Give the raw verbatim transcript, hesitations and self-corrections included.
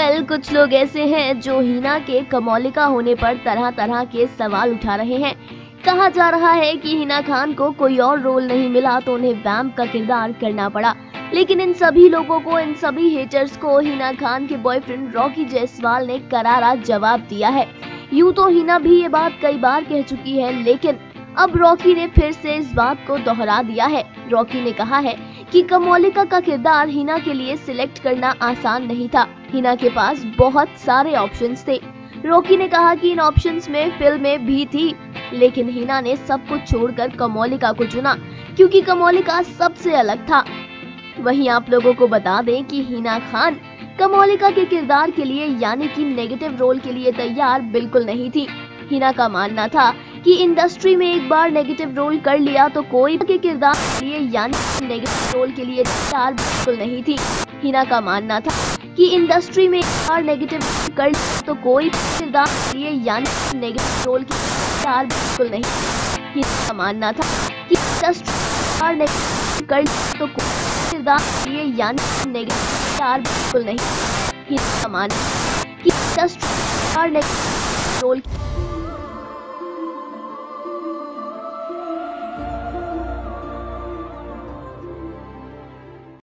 Well कुछ लोग ऐसे हैं जो हिना के कमोलिका होने पर तरह तरह के सवाल उठा रहे हैं। कहा जा रहा है कि हिना खान को कोई और रोल नहीं मिला तो उन्हें वैम्प का किरदार करना पड़ा। लेकिन इन सभी लोगों को, इन सभी हेटर्स को हिना खान के बॉयफ्रेंड रॉकी जायसवाल ने करारा जवाब दिया है। यूं तो हिना भी ये बात कई बार कह चुकी है, लेकिन अब रॉकी ने फिर से इस बात को दोहरा दिया है। रॉकी ने कहा है कि कमोलिका का किरदार हिना के लिए सिलेक्ट करना आसान नहीं था। हिना के पास बहुत सारे ऑप्शंस थे। रॉकी ने कहा कि इन ऑप्शंस में फिल्में भी थी, लेकिन हिना ने सब कुछ छोड़कर कमोलिका को चुना क्योंकि कमोलिका सबसे अलग था। वहीं आप लोगों को बता दें कि हिना खान कमोलिका के किरदार के लिए यानी कि नेगेटिव रोल के लिए तैयार बिल्कुल नहीं थी। हिना का मानना था कि इंडस्ट्री में एक बार नेगेटिव रोल कर लिया तो कोई के किरदार के लिए यानी नेगेटिव रोल के लिए तैयार बिल्कुल नहीं थी। हिना का मानना था कि इंडस्ट्री में एक बार नेगेटिव रोल कर लिया तो कोई किरदार के लिए यानी नेगेटिव रोल के लिए तैयार बिल्कुल नहीं। हिना का मानना था कि इंडस्ट्री में एक बार नेगेटिव कर लिया तो कोई किरदार के लिए यानी नेगेटिव तैयार बिल्कुल नहीं। हिना का मानना था कि इंडस्ट्री में एक बार नेगेटिव रोल